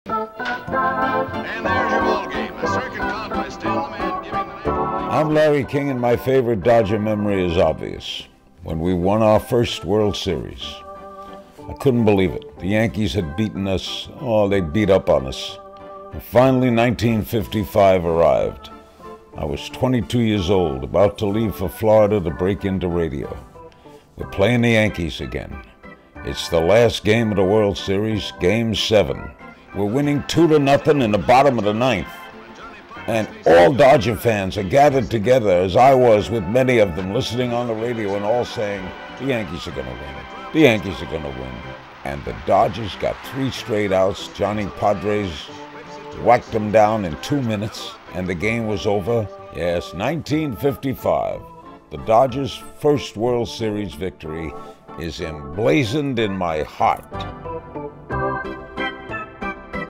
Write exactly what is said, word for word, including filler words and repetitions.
And there's your ball game. A circuit contest and the man giving the name. I'm Larry King, and my favorite Dodger memory is obvious. When we won our first World Series. I couldn't believe it. The Yankees had beaten us. Oh, they beat up on us. And finally, nineteen fifty-five arrived. I was twenty-two years old, about to leave for Florida to break into radio. We're playing the Yankees again. It's the last game of the World Series, Game seven. We're winning two to nothing in the bottom of the ninth. And all Dodger fans are gathered together, as I was with many of them, listening on the radio and all saying, the Yankees are going to win. The Yankees are going to win. And the Dodgers got three straight outs. Johnny Padres whacked them down in two minutes, and the game was over. Yes, nineteen fifty-five. The Dodgers' first World Series victory is emblazoned in my heart.